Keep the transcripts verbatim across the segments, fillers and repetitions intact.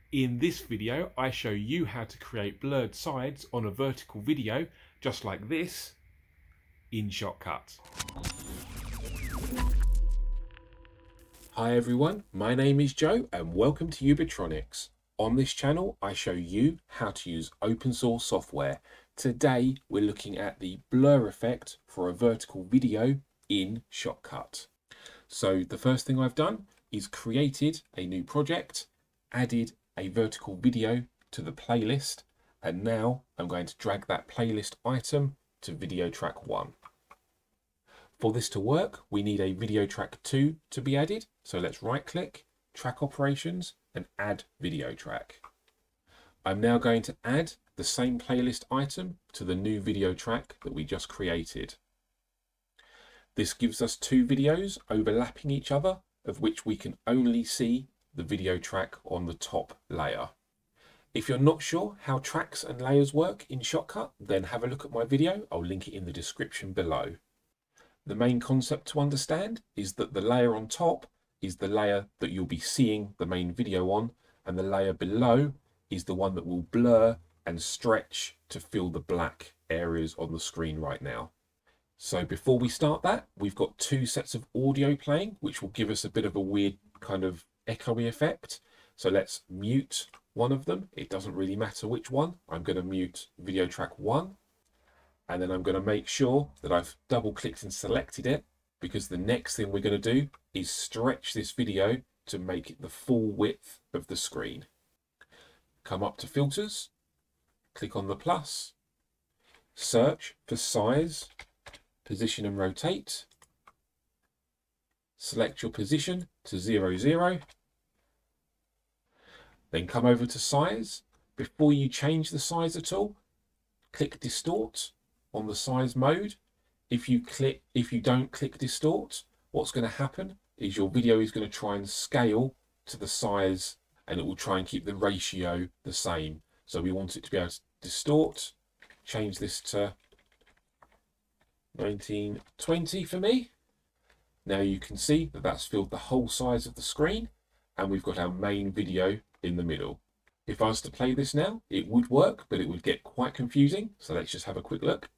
In this video, I show you how to create blurred sides on a vertical video, just like this, in Shotcut. Hi everyone, my name is Joe and welcome to Ubitronics. On this channel, I show you how to use open source software. Today, we're looking at the blur effect for a vertical video in Shotcut. So the first thing I've done is created a new project, added a vertical video to the playlist, and now I'm going to drag that playlist item to video track one. For this to work, we need a video track two to be added. So let's right click, track operations, and add video track. I'm now going to add the same playlist item to the new video track that we just created. This gives us two videos overlapping each other, of which we can only see the video track on the top layer. If you're not sure how tracks and layers work in Shotcut, then have a look at my video. I'll link it in the description below. The main concept to understand is that the layer on top is the layer that you'll be seeing the main video on, and the layer below is the one that will blur and stretch to fill the black areas on the screen right now. So before we start that, we've got two sets of audio playing, which will give us a bit of a weird kind of echoey effect. So let's mute one of them. It doesn't really matter which one. I'm going to mute video track one. And then I'm going to make sure that I've double clicked and selected it, because the next thing we're going to do is stretch this video to make it the full width of the screen. Come up to filters, click on the plus, search for size, position and rotate, select your position to zero, zero, then come over to size. Before you change the size at all, click distort on the size mode. If you click, if you don't click distort, what's going to happen is your video is going to try and scale to the size, and it will try and keep the ratio the same. So we want it to be able to distort, change this to nineteen twenty for me. Now you can see that that's filled the whole size of the screen, and we've got our main video in the middle. If I was to play this now, it would work, but it would get quite confusing. So let's just have a quick look.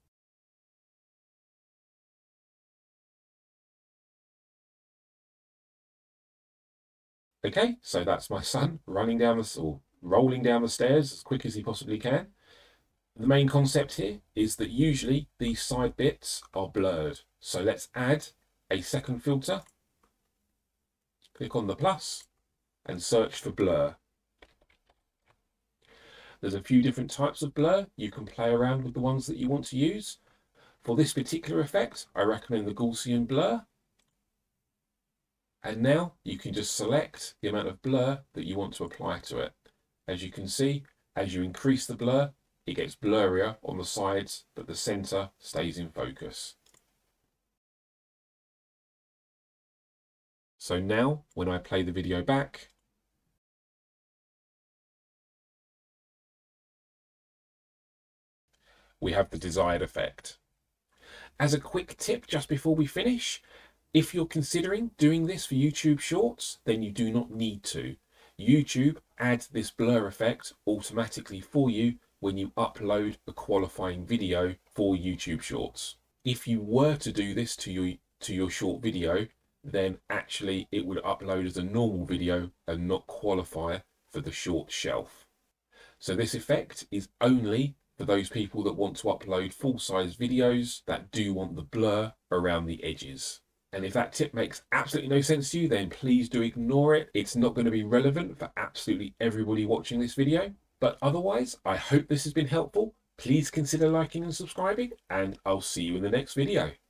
Okay, so that's my son running down the, or rolling down the stairs as quick as he possibly can. The main concept here is that usually these side bits are blurred. So let's add a second filter. Click on the plus and search for blur. There's a few different types of blur. You can play around with the ones that you want to use. For this particular effect, I recommend the Gaussian blur. And now you can just select the amount of blur that you want to apply to it. As you can see, as you increase the blur, it gets blurrier on the sides, but the center stays in focus. So now, when I play the video back, we have the desired effect. As a quick tip just before we finish, if you're considering doing this for YouTube Shorts, then you do not need to. YouTube adds this blur effect automatically for you when you upload a qualifying video for YouTube Shorts. If you were to do this to your, to your short video, then actually it would upload as a normal video and not qualify for the short shelf. So this effect is only for those people that want to upload full-size videos that do want the blur around the edges. And if that tip makes absolutely no sense to you, then please do ignore it. It's not going to be relevant for absolutely everybody watching this video. But otherwise, I hope this has been helpful. Please consider liking and subscribing, and I'll see you in the next video.